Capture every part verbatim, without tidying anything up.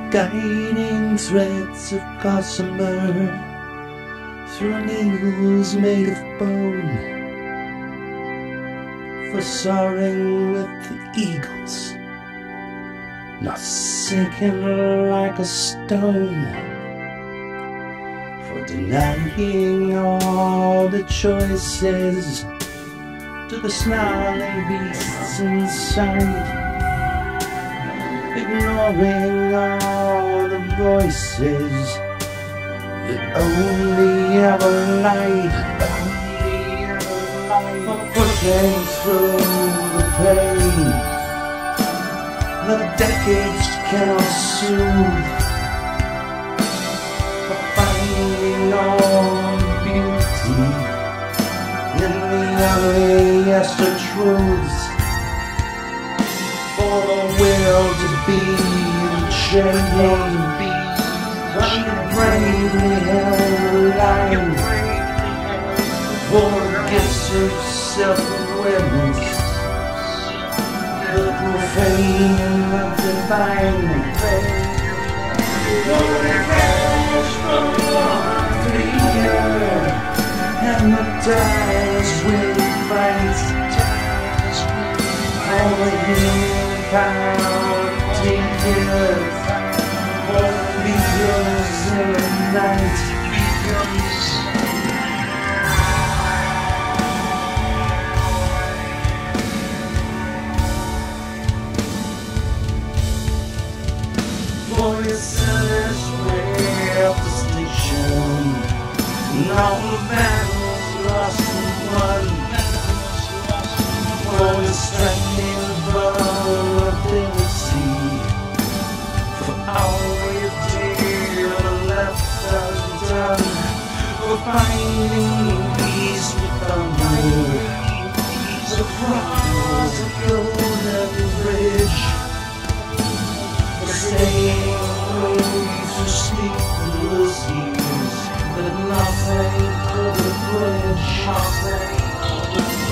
guiding threads of gossamer through needles made of bone, for soaring with the eagles, not sinking like a stone, for denying all the choices to the snarling beasts inside, ignoring all the voices that only ever lied, only ever lied, for pushing through the pain that decades cannot soothe, for finding all the beauty in the ugliest of truths, for the will to be the chain, and the bravely held alive, for the gifts of self-awareness, the profane and the divine, for the revenge from the year, and the tireless wind fights, for the healing power of tears, for the beacons in the night, for your sinner's way of distinction, and all the battles lost and won, for the striking vulnerability, for all your dear left undone, for finding peace with thunder, the cross of golden bridge, for staying away to sleepless years, but nothing could bridge, nothing could bridge.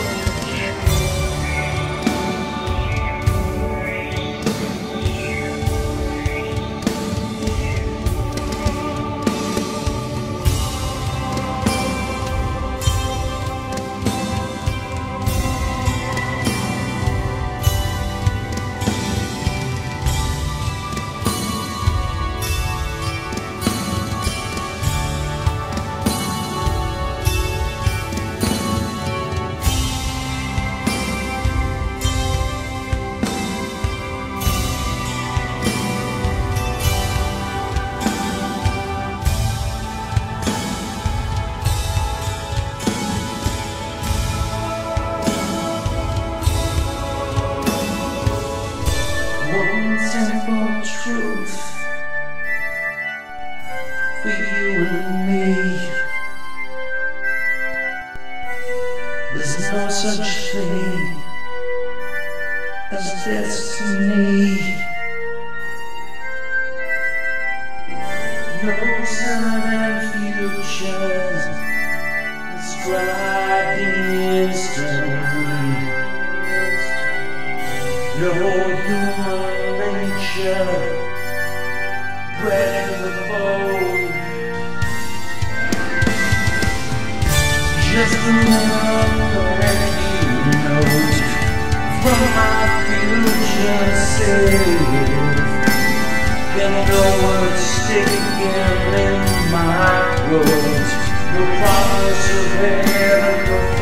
One simple truth for you and me: there's no such thing as destiny, no certain futures inscribed in stone, no human nature bred in the bone, just another note from my future self. Can no word sticking in my throat, no promise of heaven.